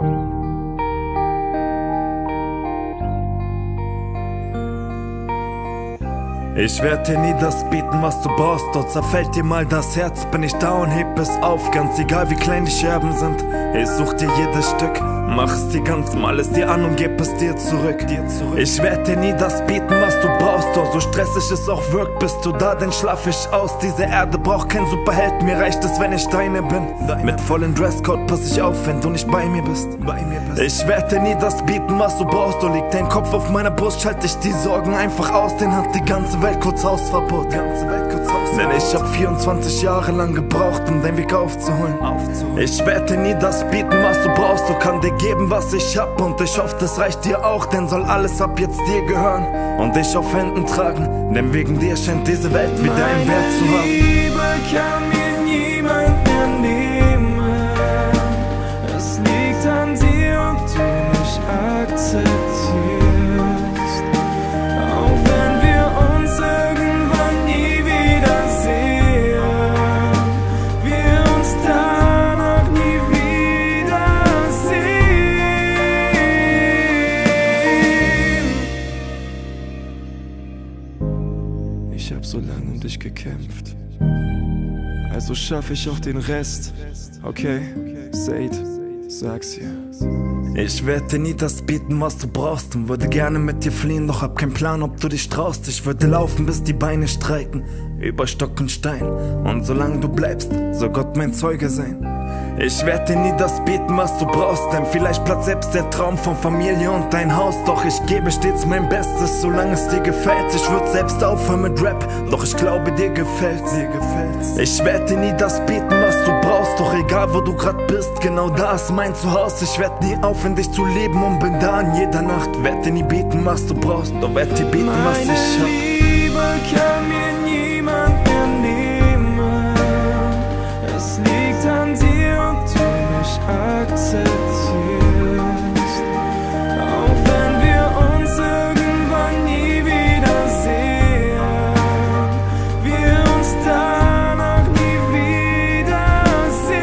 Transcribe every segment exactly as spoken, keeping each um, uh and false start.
Ich werd dir nie das bieten, was du brauchst. Dort zerfällt dir mal das Herz, bin ich da und heb es auf. Ganz egal wie klein die Scherben sind, ich such dir jedes Stück, mach es dir ganz, mal es dir an und geb es dir zurück. Ich werd dir nie das bieten, was du brauchst. Doch so stressig es auch wirkt, bist du da, dann schlaf ich aus. Diese Erde braucht kein Superheld, mir reicht es, wenn ich deine bin. Mit vollem Dresscode pass ich auf, wenn du nicht bei mir bist. Ich werd dir nie das bieten, was du brauchst. Du liegt dein Kopf auf meiner Brust, schalt ich die Sorgen einfach aus. Den hat die ganze Welt kurz Hausverbot. Denn ich hab vierundzwanzig Jahre lang gebraucht, um deinen Weg aufzuholen. Ich werd dir nie das bieten, was du brauchst. Du kann dir geben, was ich hab, und ich hoffe, das reicht dir auch. Denn soll alles ab jetzt dir gehören und dich auf Händen tragen. Denn wegen dir scheint diese Welt wieder einen Wert zu haben. Liebe kann mir niemand mehr nehmen. Es liegt an dir, ob du mich akzeptierst. Auch wenn wir uns irgendwann nie wiedersehen, wir uns danach nie wiedersehen. Ich hab so lange um dich gekämpft, also schaff ich auch den Rest. Okay, Said, sag's ihr. Ich werd dir nie das bieten, was du brauchst, und würde gerne mit dir fliehen, doch hab keinen Plan, ob du dich traust. Ich würde laufen, bis die Beine streiken, über Stock und Stein, und solange du bleibst, soll Gott mein Zeuge sein. Ich werd dir nie das bieten, was du brauchst, denn vielleicht platzt selbst der Traum von Familie und dein Haus. Doch ich gebe stets mein Bestes, solange es dir gefällt. Ich würd selbst aufhören mit Rap, doch ich glaube dir gefällt's, dir gefällt's. Ich werd dir nie das bieten, was du brauchst, doch egal wo du grad bist, genau da ist mein Zuhause. Ich werd nie aufhören, dich zu leben, und bin da in jeder Nacht. Werd dir nie bieten, was du brauchst, doch werd dir bieten, was ich hab. Meine Liebe kann mir niemand mehr nehmen. Es liegt an dir, ob du mich akzeptierst. Auch wenn wir uns irgendwann nie wiedersehen, wir uns danach nie wiedersehen.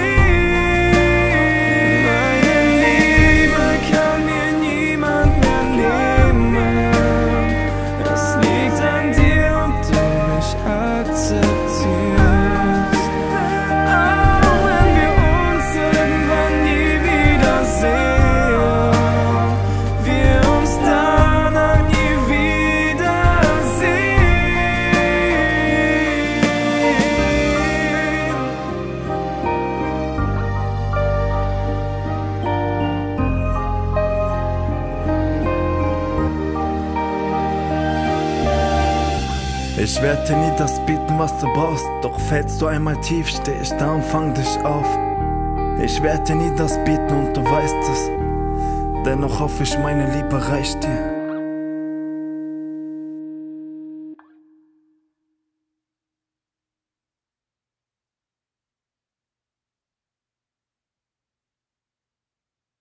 Meine Liebe kann mir niemand mehr nehmen. Es liegt an dir, ob du mich akzeptierst. Auch wenn wir uns irgendwann nie wiedersehen, wir uns danach nie wiedersehen. Ich werd dir nie das bieten, was du brauchst, doch fällst du einmal tief, steh ich da und fang dich auf. Ich werd dir nie das bieten und du weißt es, dennoch hoffe ich, meine Liebe reicht dir.